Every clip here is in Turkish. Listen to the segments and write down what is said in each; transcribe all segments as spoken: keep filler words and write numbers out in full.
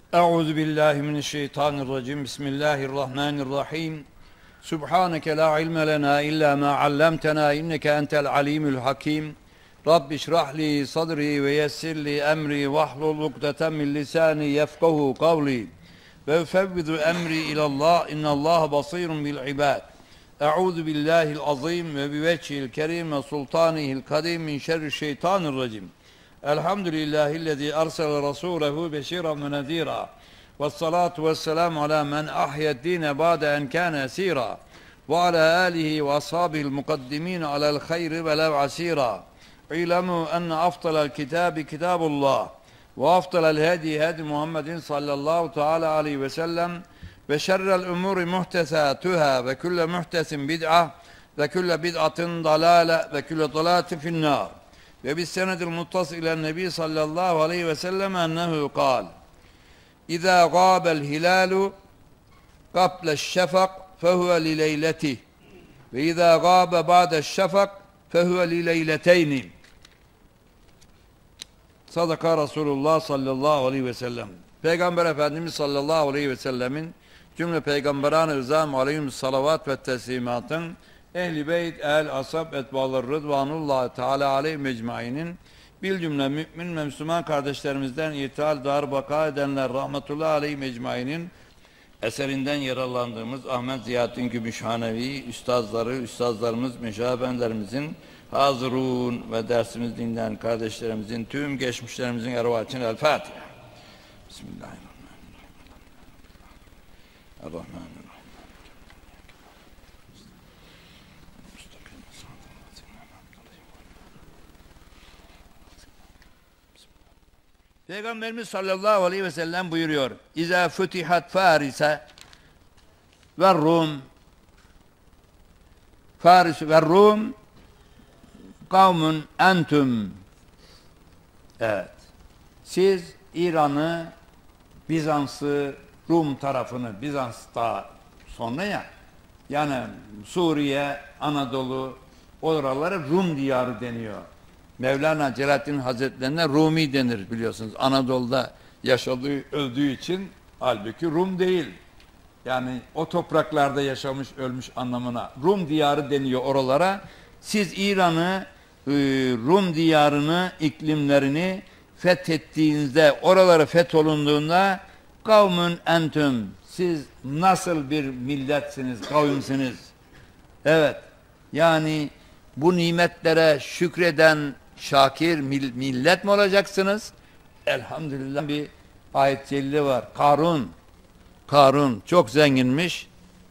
Euzu billahi mineşşeytanirracim. Bismillahirrahmanirrahim. Subhaneke la ilme lena illa ma allamtena inneke entel alimul hakim. Rabbi şrah li sadri ve yessir li emri vahlul ukdeten min lisani yefkahu kavli. Ve fevvidu emri ilallah innallaha basirun bil ibad. Euzu billahil azim ve bi vecihil kerim ve sultanihil kadim min şerri şeytanirracim. Elhamdülillahillezî arsele rasûlehu beşîran ve nedîrâ. Vessalâtu vesselâmu alâ men ahyed-dîne ba'de en kâne esîrâ. Ve alâ âlihi ve ashâbihil mukaddimîne alel hayri ve lev asîrâ. İlemû enne afdalel kitâbi kitâbullah. Ve afdalel hedi hedi Muhammedin sallallahu teâlâ aleyhi ve sellem. Ve şerrel umûri muhtesâtuhâ ve külle muhtesin bid'a ve külle bid'atın dalâle ve külle dalâti finnâr. Ve bis senedil muttas ile nebi sallallahu aleyhi ve sellem ennehu kal. İzâ gâbel hilâlu qable'ş-şefak fehuve li leyletih ve izâ gâbe ba'de'ş-şefak fehuve li leyleteyni. Sadaka Resulullah sallallahu aleyhi ve sellem. Peygamber Efendimiz sallallahu aleyhi ve sellemin cümle peygamberan-ı rızam aleyhim salavat ve teslimatın Ehl-i Beyt, el asab etbaları rıdvanullah teala aleyhi mecmainin bil cümle mümin ve Müslüman kardeşlerimizden ithal dar baka edenler rahmetullahi aleyhi mecmainin eserinden yararlandığımız Ahmet Ziyahattin Gümüşhanevi üstazları, üstazlarımız, meşabenlerimizin hazırun ve dersimiz dinleyen kardeşlerimizin tüm geçmişlerimizin ervahiçin El Fatiha. Bismillahirrahmanirrahim. Errahmanirrahim. Peygamberimiz sallallahu aleyhi ve sellem buyuruyor. İzâ fütihat Faris'e ve Rum Faris ve Rum kavmun entüm. Evet. Siz İran'ı, Bizans'ı, Rum tarafını, Bizans'ta sonra ya, yani Suriye, Anadolu, oralara Rum diyarı deniyor. Mevlana Celaleddin Hazretlerine Rumi denir biliyorsunuz. Anadolu'da yaşadığı, öldüğü için halbuki Rum değil. Yani o topraklarda yaşamış, ölmüş anlamına. Rum diyarı deniyor oralara. Siz İran'ı, Rum diyarını, iklimlerini fethettiğinizde, oraları fetholunduğunda kavmün entüm. Siz nasıl bir milletsiniz, kavimsiniz? Evet. Yani bu nimetlere şükreden şakir millet mi olacaksınız? Elhamdülillah bir ayet-i celile var. Karun, Karun çok zenginmiş.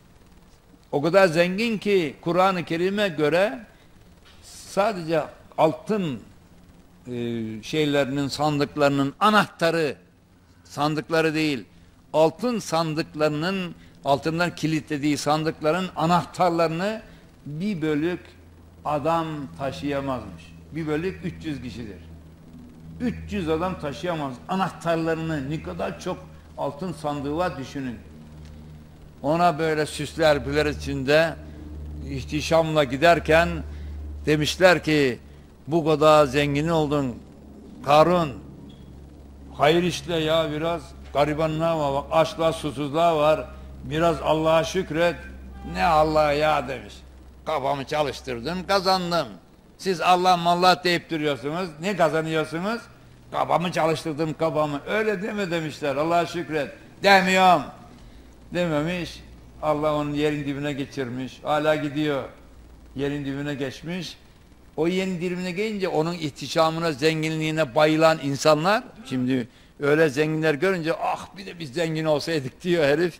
O kadar zengin ki Kur'an-ı Kerim'e göre sadece altın e, şeylerinin, sandıklarının anahtarı, sandıkları değil, altın sandıklarının, altından kilitlediği sandıkların anahtarlarını bir bölük adam taşıyamazmış. Bir bölük üç yüz kişidir. üç yüz adam taşıyamaz. Anahtarlarını ne kadar çok altın sandığı var düşünün. Ona böyle süsler büler içinde ihtişamla giderken demişler ki bu kadar zengin oldun Karun. Hayır işte ya, biraz garibanlığa var. Bak açlığa susuzluğa var. Biraz Allah'a şükret. Ne Allah'a ya demiş. Kafamı çalıştırdım, kazandım. Siz Allah mallah deyip duruyorsunuz. Ne kazanıyorsunuz? Kafamı çalıştırdım, kafamı. Öyle deme demişler. Allah'a şükret. Demiyorum. Dememiş. Allah onun yerin dibine geçirmiş. Hala gidiyor. Yerin dibine geçmiş. O yerin dibine gelince onun ihtişamına, zenginliğine bayılan insanlar, şimdi öyle zenginler görünce ah bir de biz zengin olsaydık diyor herif.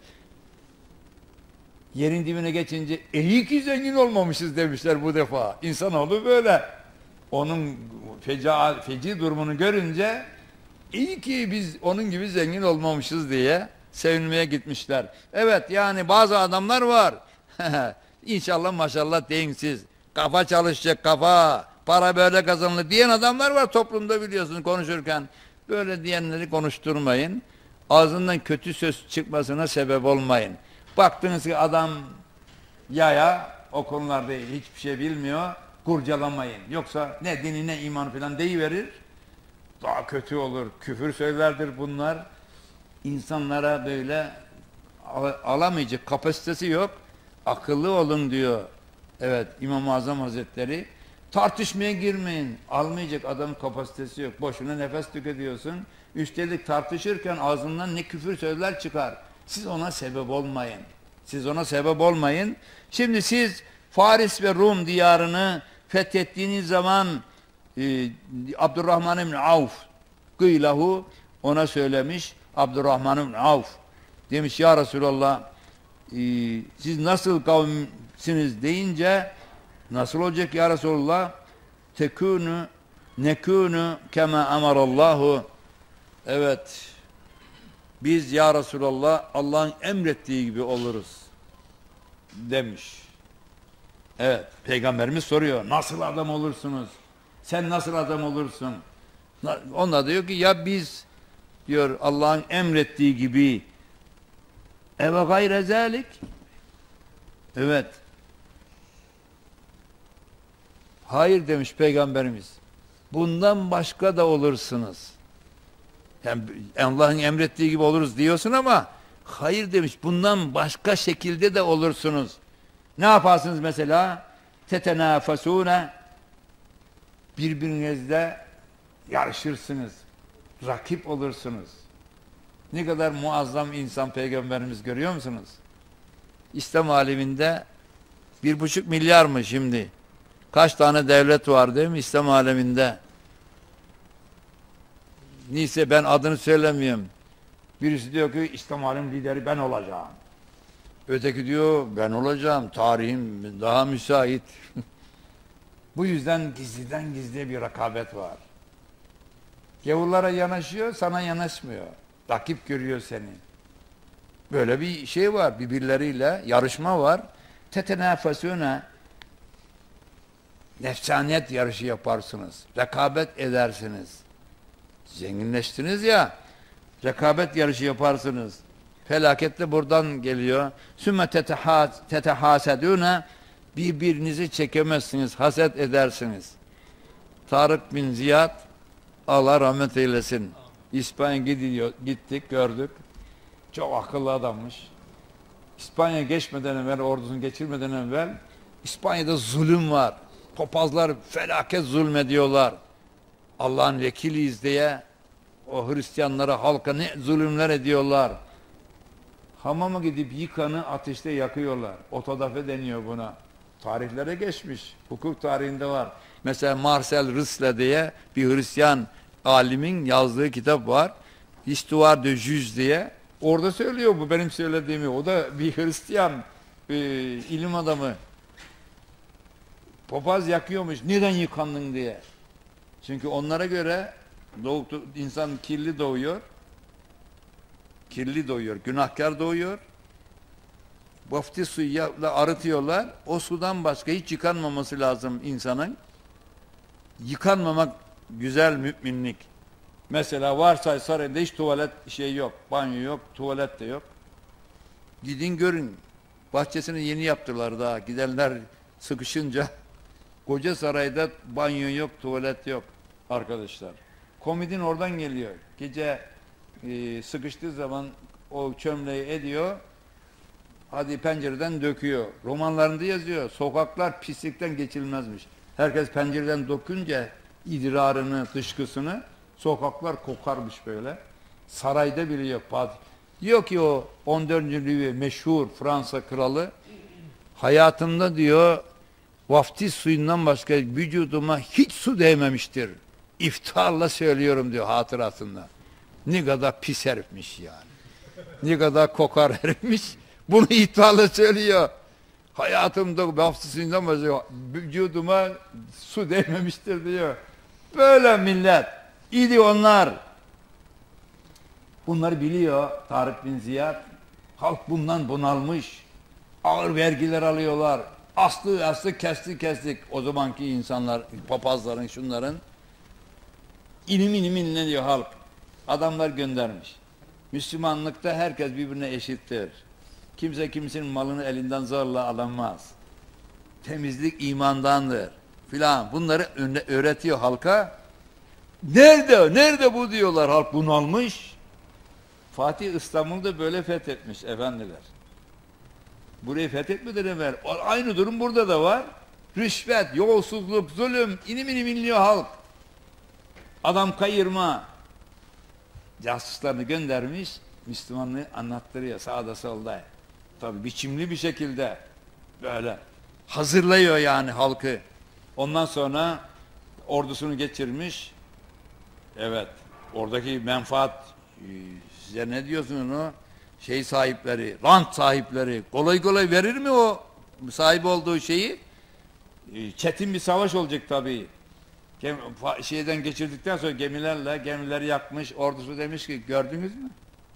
Yerin dibine geçince iyi ki zengin olmamışız demişler bu defa. İnsanoğlu böyle. Onun feca, feci durumunu görünce iyi ki biz onun gibi zengin olmamışız diye sevinmeye gitmişler. Evet, yani bazı adamlar var. İnşallah maşallah deyin siz. Kafa çalışacak, kafa. Para böyle kazanılır diyen adamlar var toplumda biliyorsunuz konuşurken. Böyle diyenleri konuşturmayın. Ağzından kötü söz çıkmasına sebep olmayın. Baktınız ki adam yaya, o konularda hiçbir şey bilmiyor, kurcalamayın. Yoksa ne dini ne iman falan deyiverir, daha kötü olur. Küfür söylerdir bunlar. insanlara böyle alamayacak kapasitesi yok. Akıllı olun diyor. Evet, İmam-ı Azam Hazretleri. Tartışmaya girmeyin. Almayacak adam kapasitesi yok. Boşuna nefes tüketiyorsun. Üstelik tartışırken ağzından ne küfür sözler çıkar. Siz ona sebep olmayın. Siz ona sebep olmayın. Şimdi siz Faris ve Rum diyarını fethettiğiniz zaman e, Abdurrahman ibn Avf gıylahu ona söylemiş. Abdurrahman ibn Avf demiş ya Resulallah e, siz nasıl kavimsiniz deyince nasıl olacak ya Resulallah? Tekûnü nekûnü kema emarallahu. Evet. Biz ya Resulallah Allah'ın emrettiği gibi oluruz demiş. Evet. Peygamberimiz soruyor. Nasıl adam olursunuz? Sen nasıl adam olursun? Onlar diyor ki ya biz diyor Allah'ın emrettiği gibi eve gayre zalik. Evet. Hayır demiş Peygamberimiz. Bundan başka da olursunuz. Yani Allah'ın emrettiği gibi oluruz diyorsun ama hayır demiş. Bundan başka şekilde de olursunuz. Ne yaparsınız mesela? Tetenâfesûne birbirinizle yarışırsınız. Rakip olursunuz. Ne kadar muazzam insan Peygamberimiz görüyor musunuz? İslam aleminde bir buçuk milyar mı şimdi? Kaç tane devlet var değil mi İslam aleminde? Neyse ben adını söylemiyorum. Birisi diyor ki İslam alem lideri ben olacağım. Öteki diyor ben olacağım. Tarihim daha müsait. Bu yüzden gizliden gizliye bir rekabet var. Gavurlara yanaşıyor, sana yanaşmıyor. Rakip görüyor seni. Böyle bir şey var. Birbirleriyle yarışma var. Tetenâfesûne nefsaniyet yarışı yaparsınız. Rekabet edersiniz. Zenginleştiniz ya, rekabet yarışı yaparsınız. Felaket de buradan geliyor. Sümme tetehâsedûne birbirinizi çekemezsiniz, haset edersiniz. Tarık bin Ziyad Allah rahmet eylesin. İspanya gidiyor, gittik, gördük. Çok akıllı adammış. İspanya geçmeden evvel, ordusunu geçirmeden evvel İspanya'da zulüm var. Papazlar felaket zulmediyorlar. Allah'ın vekiliyiz diye o Hristiyanlara, halka ne zulümler ediyorlar. Hamama gidip yıkanı ateşte yakıyorlar. Otodafe deniyor buna. Tarihlere geçmiş. Hukuk tarihinde var. Mesela Marcel Risle diye bir Hristiyan alimin yazdığı kitap var. Histoire de Juge diye. Orada söylüyor bu benim söylediğimi. O da bir Hristiyan bir ilim adamı. Papaz yakıyormuş. Neden yıkandın diye. Çünkü onlara göre doğuk, insan kirli doğuyor. Kirli doğuyor. Günahkar doğuyor. Vaftiz suyuyla arıtıyorlar. O sudan başka hiç yıkanmaması lazım insanın. Yıkanmamak güzel müminlik. Mesela varsay sarayda hiç tuvalet şey yok. Banyo yok. Tuvalet de yok. Gidin görün. Bahçesini yeni yaptılar daha. Gidenler sıkışınca koca sarayda banyo yok, tuvalet yok arkadaşlar. Komodin oradan geliyor. Gece e, sıkıştığı zaman o çömleği ediyor. Hadi pencereden döküyor. Romanlarında yazıyor. Sokaklar pislikten geçilmezmiş. Herkes pencereden dökünce idrarını, dışkısını sokaklar kokarmış böyle. Sarayda bile yok. Diyor ki o on dördüncü Louis meşhur Fransa kralı hayatımda diyor vaftiz suyundan başka vücuduma hiç su değmemiştir. İftiharla söylüyorum diyor hatırasında. Ne kadar pis herifmiş yani. Ne kadar kokar herifmiş. Bunu iftiharla söylüyor. Hayatımda vaftiz suyundan başka vücuduma su değmemiştir diyor. Böyle millet. İdi onlar. Bunları biliyor Tarık bin Ziyad. Halk bundan bunalmış. Ağır vergiler alıyorlar. Aslı aslı kesti kestik. O zamanki insanlar, papazların, şunların. İlim ilim ne diyor halk. Adamlar göndermiş. Müslümanlıkta herkes birbirine eşittir. Kimse kimsenin malını elinden zorla alamaz. Temizlik imandandır. Filan. Bunları öğretiyor halka. Nerede? Nerede bu diyorlar halk bunalmış. Fatih İstanbul'da böyle fethetmiş efendiler. Burayı fethetmeden evvel aynı durum burada da var. Rüşvet, yolsuzluk, zulüm, inim inim inliyor halk. Adam kayırma. Casuslarını göndermiş, Müslümanlığı anlattırıyor sağda solda. Tabii biçimli bir şekilde böyle hazırlıyor yani halkı. Ondan sonra ordusunu geçirmiş. Evet, oradaki menfaat, size ne diyorsunuz o? Şey sahipleri, rant sahipleri kolay kolay verir mi o sahip olduğu şeyi? Çetin bir savaş olacak tabii. Gem, şeyden geçirdikten sonra gemilerle gemileri yakmış, ordusu demiş ki gördünüz mü?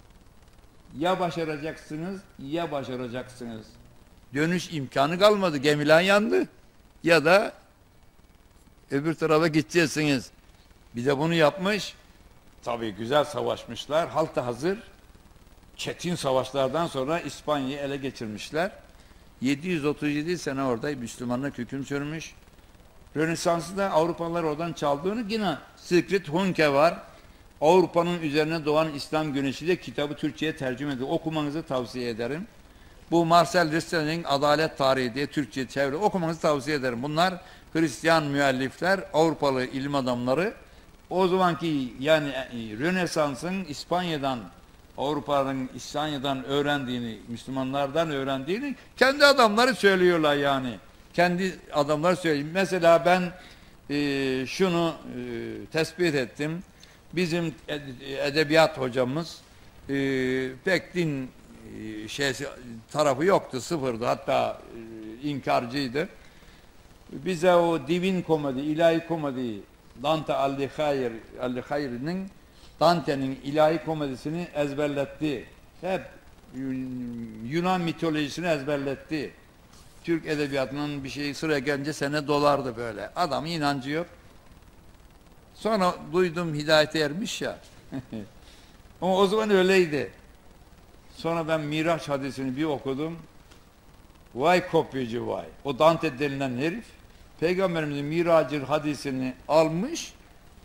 Ya başaracaksınız ya başaracaksınız. Dönüş imkanı kalmadı, gemiler yandı. Ya da öbür tarafa gideceksiniz. Bir de bunu yapmış. Tabii güzel savaşmışlar, halk da hazır. Çetin savaşlardan sonra İspanya'yı ele geçirmişler. yedi yüz otuz yedi sene orada Müslümanlık hüküm sürmüş. Rönesans'ı da Avrupalılar oradan çaldığını yine Sigrid Hunke var. Avrupa'nın üzerine doğan İslam Güneşi de kitabı Türkçe'ye tercüme edildi. Okumanızı tavsiye ederim. Bu Marcel Rissel'in Adalet Tarihi diye Türkçe çeviri okumanızı tavsiye ederim. Bunlar Hristiyan müellifler, Avrupalı ilim adamları. O zamanki yani Rönesans'ın İspanya'dan, Avrupa'nın İspanya'dan öğrendiğini, Müslümanlardan öğrendiğini kendi adamları söylüyorlar yani. Kendi adamlar söylüyor. Mesela ben e, şunu e, tespit ettim. Bizim edebiyat hocamız e, pek din e, şeysi, tarafı yoktu, sıfırdı. Hatta e, inkarcıydı. Bize o divin komedi, ilahi komedi, Dante Alighieri'nin Dante'nin ilahi komedisini ezberletti. Hep Yunan mitolojisini ezberletti. Türk edebiyatının bir şeyi sıra gelince sene dolardı böyle. Adamın inancı yok. Sonra duydum hidayete ermiş ya. Ama o zaman öyleydi. Sonra ben Miraç hadisini bir okudum. Vay kopyacı vay. O Dante denilen herif Peygamberimizin Miracı hadisini almış.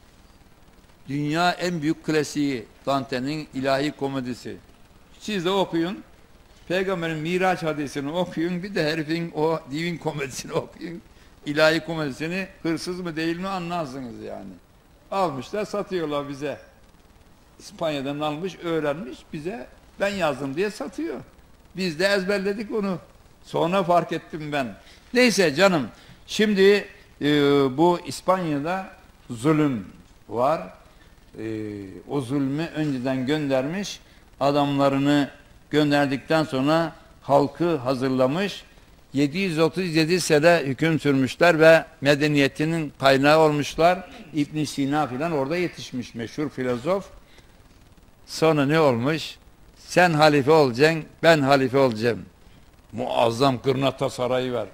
Dünya en büyük klasiği Dante'nin ilahi komedisi. Siz de okuyun. Peygamberin Miraç hadisini okuyun. Bir de herifin o divin komedisini okuyun. İlahi komedisini hırsız mı değil mi anlarsınız yani. Almışlar satıyorlar bize. İspanya'dan almış öğrenmiş bize ben yazdım diye satıyor. Biz de ezberledik onu. Sonra fark ettim ben. Neyse canım. Şimdi e, bu İspanya'da zulüm var. E, o zulmü önceden göndermiş. Adamlarını gönderdikten sonra halkı hazırlamış. yedi yüz otuz yedi sene hüküm sürmüşler ve medeniyetinin kaynağı olmuşlar. İbn Sina filan orada yetişmiş meşhur filozof. Sonra ne olmuş? Sen halife olacaksın, ben halife olacağım. Muazzam Gırnata Sarayı var.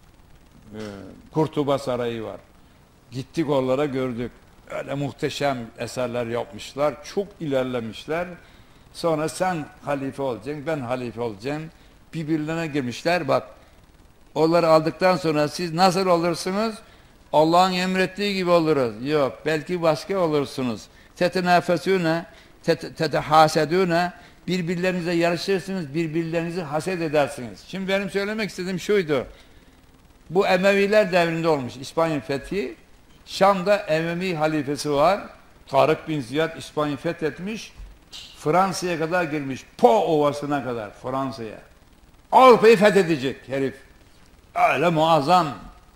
Kurtuba Sarayı var. Gittik oralara gördük. Öyle muhteşem eserler yapmışlar. Çok ilerlemişler. Sonra sen halife olacaksın, ben halife olacağım. Birbirlerine girmişler. Bak, onları aldıktan sonra siz nasıl olursunuz? Allah'ın emrettiği gibi oluruz. Yok, belki başka olursunuz. Tetenafesune, tetehasedune, birbirlerinize yarışırsınız, birbirlerinizi haset edersiniz. Şimdi benim söylemek istediğim şuydu. Bu Emeviler devrinde olmuş İspanya fethi. Şam'da Emevi halifesi var. Tarık bin Ziyad İspanya'yı fethetmiş. Fransa'ya kadar girmiş. Po Ovası'na kadar Fransa'ya. Avrupa'yı fethedecek herif. Öyle muazzam.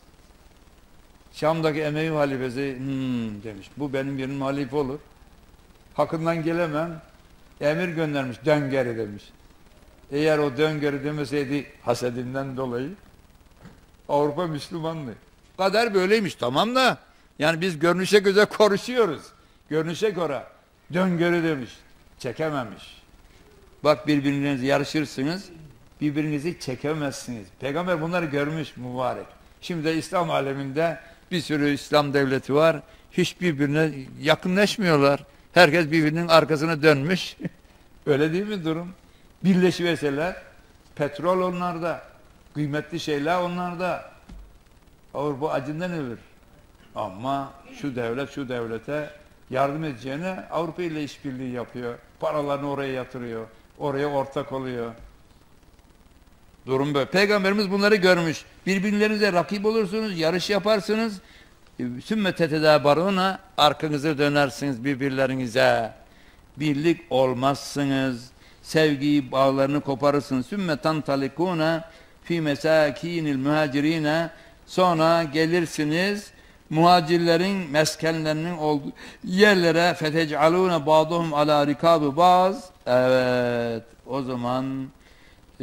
Şam'daki Emevi halifesi hmm, demiş. Bu benim yerim halife olur. Hakkından gelemem. Emir göndermiş. Dön geri demiş. Eğer o dön geri demeseydi hasedinden dolayı Avrupa Müslümanlı. Kader böyleymiş tamam da yani biz görünüşe göre konuşuyoruz. Görünüşe göre dön geri demiş. Çekememiş. Bak birbirinize yarışırsınız. Birbirinizi çekemezsiniz. Peygamber bunları görmüş mübarek. Şimdi de İslam aleminde bir sürü İslam devleti var. Hiç birbirine yakınlaşmıyorlar. Herkes birbirinin arkasına dönmüş. Öyle değil mi durum? Birleşiverseler petrol onlarda. Kıymetli şeyler onlarda. Avrupa acından ölür. Ama şu devlet şu devlete yardım edeceğine Avrupa ile işbirliği yapıyor. Paralarını oraya yatırıyor. Oraya ortak oluyor. Durum böyle. Peygamberimiz bunları görmüş. Birbirlerinize rakip olursunuz, yarış yaparsınız. Sümmete tedabaruna, arkanızı dönersiniz birbirlerinize. Birlik olmazsınız. Sevgiyi, bağlarını koparırsınız. Sümmeten talikuna fi mesakinil muhacirine. Sonra gelirsiniz muhacirlerin meskenlerinin olduğu yerlere fetecalune ba'duhum ala rikabı baz. Evet, o zaman e,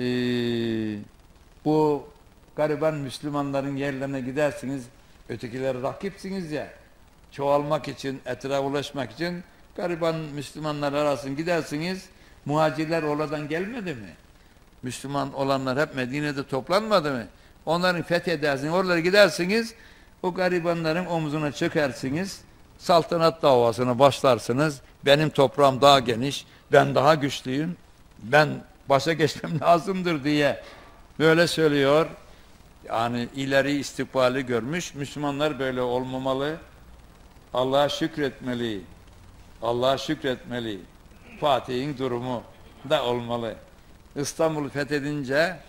bu gariban Müslümanların yerlerine gidersiniz. Ötekileri rakipsiniz ya. Çoğalmak için, etrafa ulaşmak için gariban Müslümanlar arasında gidersiniz. Muhacirler oradan gelmedi mi? Müslüman olanlar hep Medine'de toplanmadı mı? Onların fethedersiniz, oralara gidersiniz. O garibanların omzuna çökersiniz. Saltanat davasına başlarsınız. Benim toprağım daha geniş, ben daha güçlüyüm. Ben başa geçmem lazımdır diye böyle söylüyor. Yani ileri istikbali görmüş. Müslümanlar böyle olmamalı. Allah'a şükretmeli. Allah'a şükretmeli. Fatih'in durumu da olmalı. İstanbul'u fethedince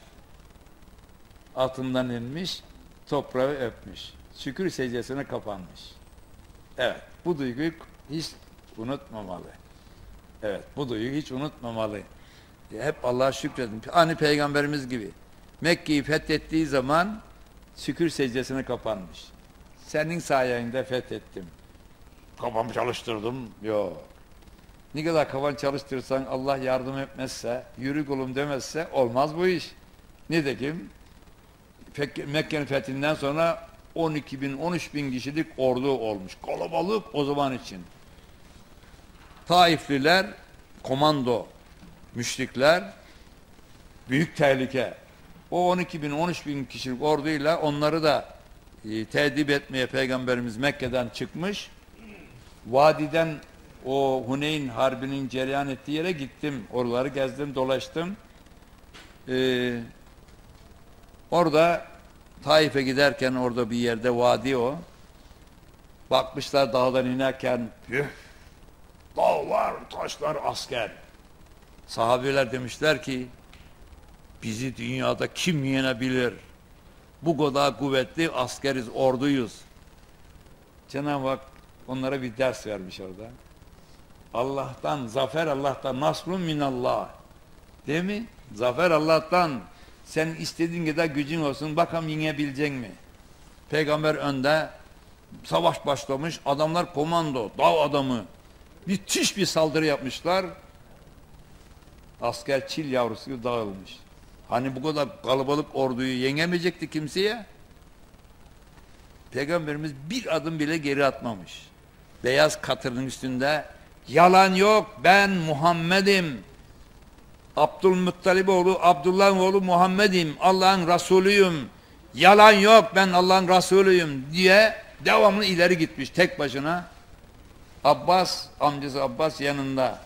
altından inmiş, toprağı öpmüş. Şükür secdesine kapanmış. Evet, bu duyguyu hiç unutmamalı. Evet, bu duyguyu hiç unutmamalı. Hep Allah'a şükredin. Hani Peygamberimiz gibi. Mekke'yi fethettiği zaman şükür secdesine kapanmış. Senin sayende fethettim. Kafamı çalıştırdım. Yok. Ne kadar kafanı çalıştırırsan Allah yardım etmezse, yürü kulum demezse olmaz bu iş. Nitekim Mekke'nin fethinden sonra on iki bin, on üç bin kişilik ordu olmuş. Kalabalık o zaman için. Taifliler, komando, müşrikler, büyük tehlike. O on iki bin, on üç bin kişilik orduyla onları da e, tedip etmeye Peygamberimiz Mekke'den çıkmış. Vadiden o Huneyn Harbi'nin cereyan ettiği yere gittim. Oraları gezdim, dolaştım. Ee, orada Taif'e giderken orada bir yerde vadi o. Bakmışlar dağdan inerken püf, dağlar, taşlar, asker. Sahabeler demişler ki bizi dünyada kim yenebilir? Bu kadar kuvvetli askeriz, orduyuz. Cenab-ı Hak onlara bir ders vermiş orada. Allah'tan, zafer Allah'tan, nasrun minallah. Değil mi? Zafer Allah'tan. Sen istediğin kadar gücün olsun, bakalım yenebilecek mi? Peygamber önde, savaş başlamış, adamlar komando, dağ adamı. Müthiş bir saldırı yapmışlar. Asker çil yavrusu gibi dağılmış. Hani bu kadar kalabalık orduyu yenemeyecekti kimseye. Peygamberimiz bir adım bile geri atmamış. Beyaz katırın üstünde yalan yok, ben Muhammed'im. Abdülmuttalib oğlu, Abdullah'ın oğlu Muhammed'im. Allah'ın Resulüyüm. Yalan yok, ben Allah'ın Resulüyüm diye devamlı ileri gitmiş tek başına. Abbas, amcası Abbas yanında.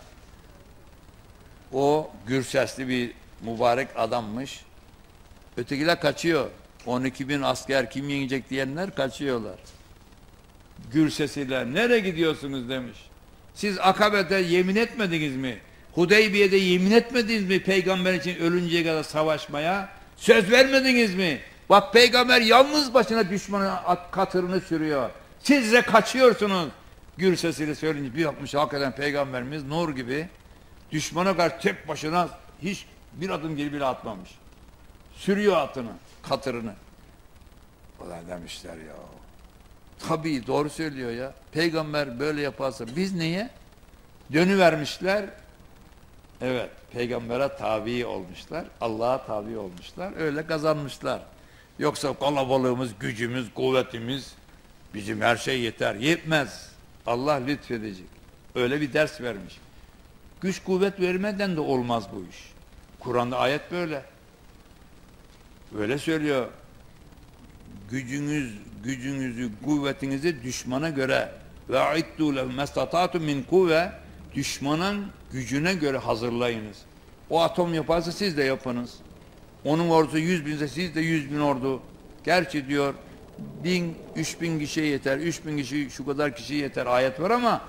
O gür sesli bir mübarek adammış. Ötekiler kaçıyor. on iki bin asker kim yenecek diyenler kaçıyorlar. Gür sesiyle nereye gidiyorsunuz demiş. Siz Akabe'de yemin etmediniz mi? Hudeybiye'de yemin etmediniz mi peygamber için ölünceye kadar savaşmaya? Söz vermediniz mi? Bak peygamber yalnız başına düşmanın katırını sürüyor. Siz de kaçıyorsunuz. Gür sesiyle söyleyince bir yapmış hakikaten peygamberimiz nur gibi düşmana karşı tek başına hiç bir adım geri bile atmamış. Sürüyor atını, katırını. Ulan demişler ya. Tabii doğru söylüyor ya. Peygamber böyle yaparsa biz neye? Dönüvermişler. Evet, peygambere tabi olmuşlar. Allah'a tabi olmuşlar. Öyle kazanmışlar. Yoksa kalabalığımız, gücümüz, kuvvetimiz bizim her şey yeter. Yetmez. Allah lütfedecek. Öyle bir ders vermiş. Güç kuvvet vermeden de olmaz bu iş. Kur'an'da ayet böyle. Öyle söylüyor. Gücünüz, gücünüzü, kuvvetinizi düşmana göre ve aiddu lehum mestata'tu min kuvve, düşmanın gücüne göre hazırlayınız. O atom yaparsa siz de yapınız. Onun ordusu yüz binse siz de yüz bin ordu. Gerçi diyor bin, üç bin kişiye yeter, üç bin kişi şu kadar kişiye yeter ayet var ama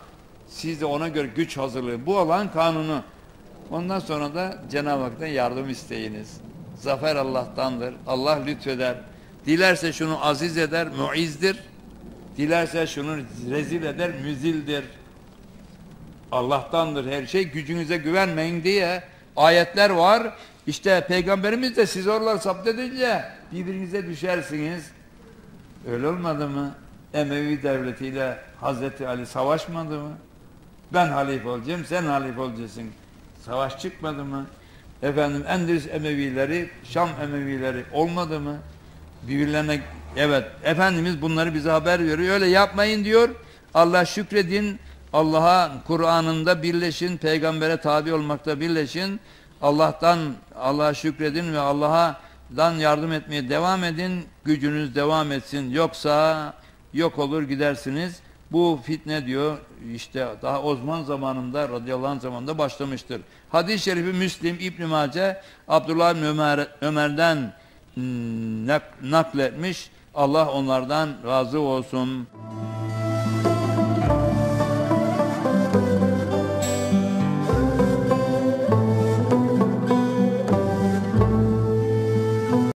Siz de ona göre güç hazırlayın. Bu olan kanunu. Ondan sonra da Cenab-ı Hak'tan yardım isteyiniz. Zafer Allah'tandır. Allah lütfeder. Dilerse şunu aziz eder, muizdir. Dilerse şunu rezil eder, müzildir. Allah'tandır her şey. Gücünüze güvenmeyin diye ayetler var. İşte Peygamberimiz de siz oralar zapt edince birbirinize düşersiniz. Öyle olmadı mı? Emevi devletiyle Hazreti Ali savaşmadı mı? Ben halife olacağım, sen halife olacaksın. Savaş çıkmadı mı? Efendim Endülüs Emevileri, Şam Emevileri olmadı mı? Birbirlerine, evet, Efendimiz bunları bize haber veriyor. Öyle yapmayın diyor. Allah şükredin. Allah'a, Kur'an'ında birleşin. Peygambere tabi olmakta birleşin. Allah'tan, Allah'a şükredin ve Allah'a'dan yardım etmeye devam edin. Gücünüz devam etsin. Yoksa yok olur gidersiniz. Bu fitne diyor işte daha Osman zamanında radıyallahu anh zamanında başlamıştır. Hadis-i şerifi Müslim, İbn-i Mace, Abdullah bin Ömer, Ömer'den nakletmiş. Allah onlardan razı olsun.